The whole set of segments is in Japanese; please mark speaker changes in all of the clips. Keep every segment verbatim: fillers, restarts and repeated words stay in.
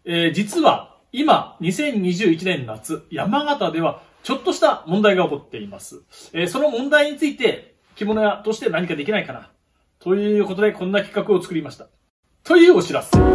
Speaker 1: えー、実は今、にせんにじゅういちねん夏、山形ではちょっとした問題が起こっています。えー、その問題について、着物屋として何かできないかな。ということで、こんな企画を作りました。というお知らせです。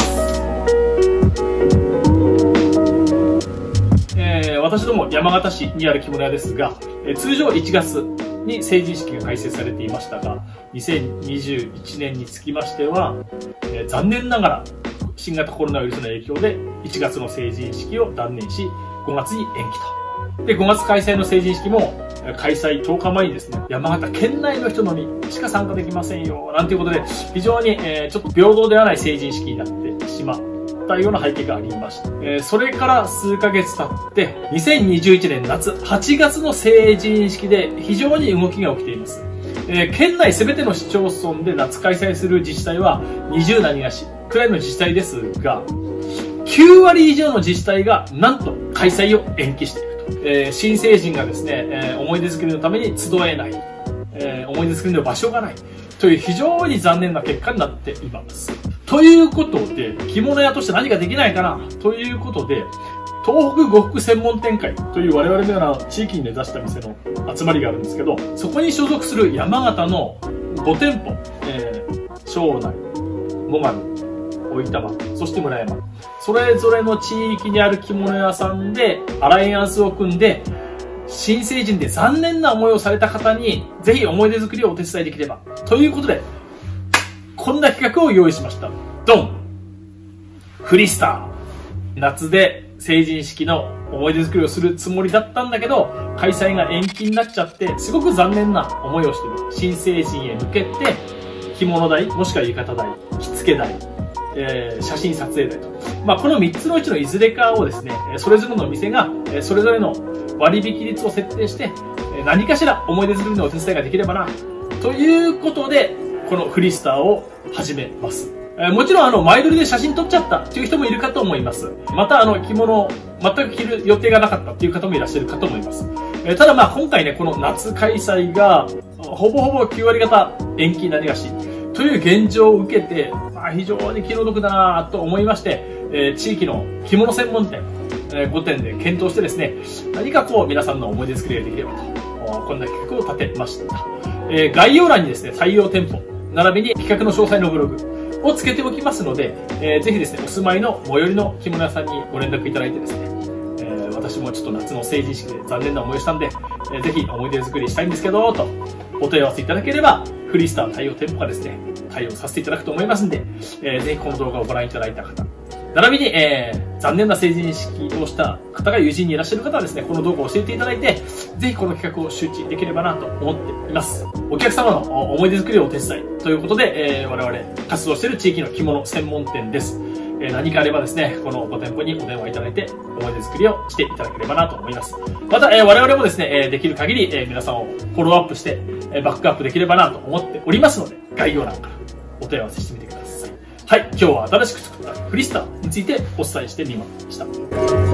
Speaker 1: えー、私ども山形市にある着物屋ですが、えー、通常いちがつに成人式が開催されていましたが、にせんにじゅういちねんにつきましては、えー、残念ながら新型コロナウイルスの影響でいちがつの成人式を断念し、ごがつに延期と。で、ごがつ開催の成人式も開催とおかまえにですね、山形県内の人のみしか参加できませんよ、なんていうことで、非常に、えー、ちょっと平等ではない成人式になってしまったような背景がありました。えー、それから数ヶ月経って、にせんにじゅういちねん夏はちがつの成人式で非常に動きが起きています。えー、県内すべての市町村で夏開催する自治体はにじゅう何がしくらいの自治体ですが、きゅうわり以上の自治体がなんと開催を延期していると。えー、新成人がですね、えー、思い出作りのために集えない、えー、思い出作りの場所がないという非常に残念な結果になっています。ということで、着物屋として何かできないかなということで、東北呉服専門店会という我々のような地域に根ざした店の集まりがあるんですけど、そこに所属する山形のごてんぽ、えー、庄内、最上、大分間、そして村山、それぞれの地域にある着物屋さんでアライアンスを組んで、新成人で残念な思いをされた方にぜひ思い出作りをお手伝いできればということで、こんな企画を用意しました。ドン！フリースター。夏で成人式の思い出作りをするつもりだったんだけど、開催が延期になっちゃって、すごく残念な思いをしている新成人へ向けて、着物代、もしくは浴衣代、着付け代、えー、写真撮影代と。まあ、このみっつのうちのいずれかをですね、それぞれの店が、それぞれの割引率を設定して、何かしら思い出作りのお手伝いができればな、ということで、このフリースターを始めます。もちろんあの前撮りで写真撮っちゃったっていう人もいるかと思います。またあの着物を全く着る予定がなかったっていう方もいらっしゃるかと思います。ただまあ今回ね、この夏開催がほぼほぼきゅうわり方延期になりがちという現状を受けて、まあ、非常に気の毒だなと思いまして、えー、地域の着物専門店、えー、ごてんで検討してですね、何かこう皆さんの思い出作りができればと、こんな企画を立てました。えー、概要欄にですね、採用店舗、並びに企画の詳細のブログをつけておきますので、えー、ぜひですね、お住まいの最寄りの着物屋さんにご連絡いただいてですね、えー、私もちょっと夏の成人式で残念な思いをしたんで、えー、ぜひ思い出作りしたいんですけど、とお問い合わせいただければ、フリースター対応店舗がですね、対応させていただくと思いますんで、えー、ぜひこの動画をご覧いただいた方、並びに、えー、残念な成人式をした方が友人にいらっしゃる方はですね、この動画を教えていただいて、ぜひこの企画を周知できればなと思っています。お客様の思い出作りをお手伝いということで、えー、我々活動している地域の着物専門店です。えー、何かあればですね、このご店舗にお電話いただいて、思い出作りをしていただければなと思います。また、えー、我々もですね、えー、できる限り、えー、皆さんをフォローアップして、えー、バックアップできればなと思っておりますので、概要欄からお問い合わせしてみてください。はい、今日は新しく作ったフリースターについてお伝えしてみました。